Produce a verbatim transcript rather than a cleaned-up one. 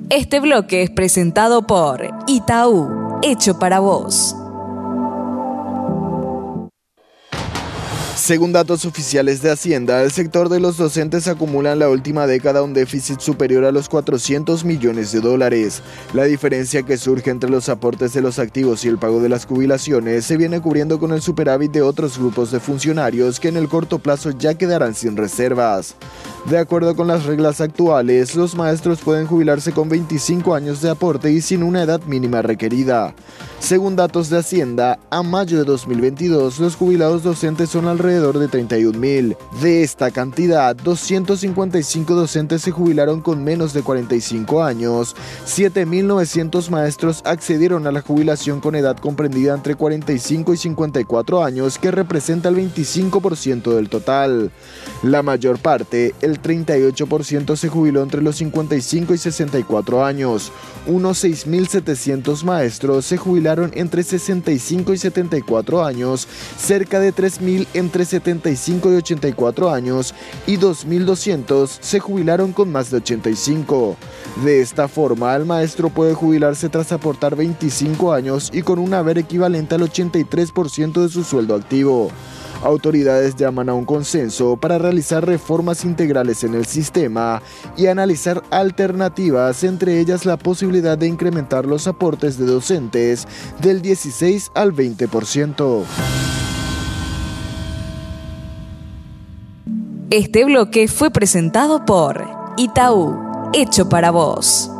Este bloque es presentado por Itaú, hecho para vos. Según datos oficiales de Hacienda, el sector de los docentes acumula en la última década un déficit superior a los cuatrocientos millones de dólares. La diferencia que surge entre los aportes de los activos y el pago de las jubilaciones se viene cubriendo con el superávit de otros grupos de funcionarios que en el corto plazo ya quedarán sin reservas. De acuerdo con las reglas actuales, los maestros pueden jubilarse con veinticinco años de aporte y sin una edad mínima requerida. Según datos de Hacienda, a mayo de dos mil veintidós, los jubilados docentes son alrededor de treinta y un mil. De esta cantidad, doscientos cincuenta y cinco docentes se jubilaron con menos de cuarenta y cinco años, siete mil novecientos maestros accedieron a la jubilación con edad comprendida entre cuarenta y cinco y cincuenta y cuatro años, que representa el veinticinco por ciento del total. La mayor parte, el treinta y ocho por ciento, se jubiló entre los cincuenta y cinco y sesenta y cuatro años. Unos seis mil setecientos maestros se jubilaron entre sesenta y cinco y setenta y cuatro años, cerca de tres mil entre setenta y cinco y ochenta y cuatro años y dos mil doscientos se jubilaron con más de ochenta y cinco. De esta forma, el maestro puede jubilarse tras aportar veinticinco años y con un haber equivalente al ochenta y tres por ciento de su sueldo activo. Autoridades llaman a un consenso para realizar reformas integrales en el sistema y analizar alternativas, entre ellas la posibilidad de incrementar los aportes de docentes del dieciséis al veinte por ciento. Este bloque fue presentado por Itaú, hecho para vos.